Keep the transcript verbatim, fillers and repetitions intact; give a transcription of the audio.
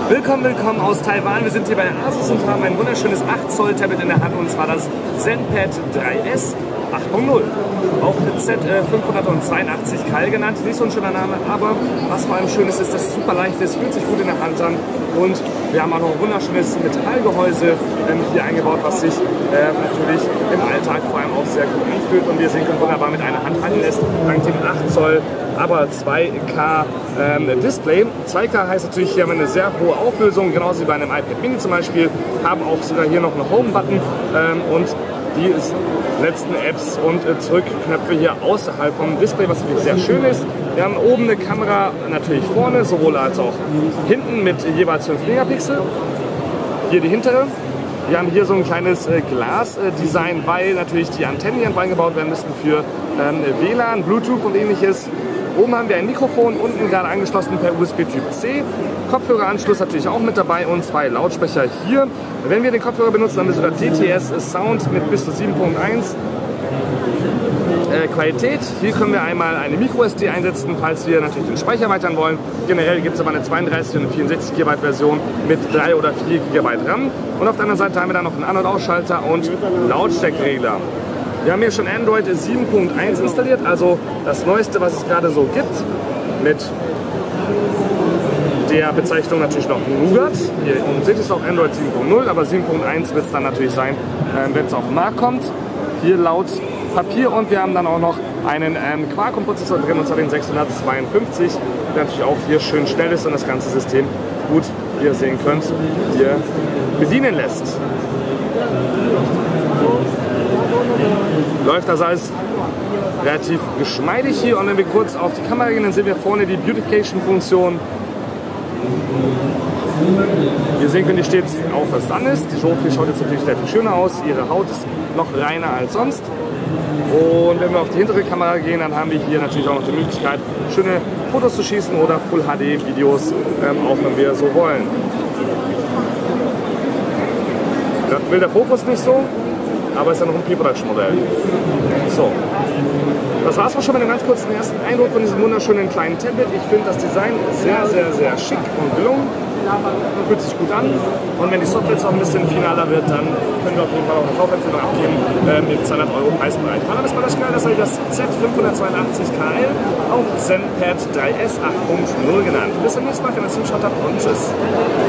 Willkommen, willkommen aus Taiwan. Wir sind hier bei der Asus und haben ein wunderschönes acht Zoll Tablet in der Hand, und zwar das ZenPad drei S acht Punkt null. Auch Z fünfhundertzweiundachtzig Kal genannt. Nicht so ein schöner Name, aber was vor allem schön ist, ist, dass es super leicht ist, fühlt sich gut in der Hand an, und wir haben auch noch ein wunderschönes Metallgehäuse ähm, hier eingebaut, was sich äh, natürlich im Alltag vor allem auch sehr gut anfühlt, und wir sehen, können wunderbar mit einer Hand halten lässt, dank dem acht Zoll, aber zwei K ähm, Display. zwei K heißt natürlich, hier haben wir eine sehr hohe Auflösung, genauso wie bei einem iPad Mini zum Beispiel, haben auch sogar hier noch einen Home-Button ähm, und die letzten Apps und äh, Zurückknöpfe hier außerhalb vom Display, was natürlich sehr schön ist. Wir haben oben eine Kamera natürlich vorne, sowohl als auch hinten mit jeweils fünf Megapixel. Hier die hintere. Wir haben hier so ein kleines äh, Glas-Design, äh, weil natürlich die Antennen hier eingebaut werden müssen für ähm, W L A N, Bluetooth und ähnliches. Oben haben wir ein Mikrofon, unten gerade angeschlossen per U S B Typ C. Kopfhöreranschluss natürlich auch mit dabei und zwei Lautsprecher hier. Wenn wir den Kopfhörer benutzen, haben wir sogar D T S Sound mit bis zu sieben Punkt eins äh, Qualität. Hier können wir einmal eine Micro S D einsetzen, falls wir natürlich den Speicher erweitern wollen. Generell gibt es aber eine zweiunddreißig und eine vierundsechzig Gigabyte Version mit drei oder vier Gigabyte RAM. Und auf der anderen Seite haben wir dann noch einen An- und Ausschalter und Lautstärkeregler. Wir haben hier schon Android sieben Punkt eins installiert, also das Neueste, was es gerade so gibt, mit der Bezeichnung natürlich noch Nougat. Hier unten seht ihr es auch Android sieben Punkt null, aber sieben Punkt eins wird es dann natürlich sein, äh, wenn es auf den Markt kommt. Hier laut Papier, und wir haben dann auch noch einen ähm, Qualcomm-Prozessor drin, und zwar den sechshundertzweiundfünfzig, der natürlich auch hier schön schnell ist und das ganze System gut, wie ihr sehen könnt, hier bedienen lässt. Läuft das alles relativ geschmeidig hier, und wenn wir kurz auf die Kamera gehen, dann sehen wir vorne die Beautification-Funktion. Wir sehen können, die steht auch, was dann ist. Die Jofi schaut jetzt natürlich sehr viel schöner aus, ihre Haut ist noch reiner als sonst. Und wenn wir auf die hintere Kamera gehen, dann haben wir hier natürlich auch noch die Möglichkeit, schöne Fotos zu schießen oder Full H D Videos, ähm, auch wenn wir so wollen. Da will der Fokus nicht so, aber es ist ja noch ein Pre-Production-Modell. So, das war es auch schon mit einem ganz kurzen ersten Eindruck von diesem wunderschönen kleinen Tablet. Ich finde das Design sehr, sehr, sehr schick und gelungen. Fühlt sich gut an. Und wenn die Software jetzt auch ein bisschen finaler wird, dann können wir auf jeden Fall auch eine Kaufempfehlung abgeben äh, mit zweihundert Euro Preisbereich. Mein Name ist Balaschka, das ist das Z fünfhundertzweiundachtzig Kal, auch ZenPad drei S acht Punkt null genannt. Bis zum nächsten Mal, wenn ihr zugeschaut habt, und tschüss.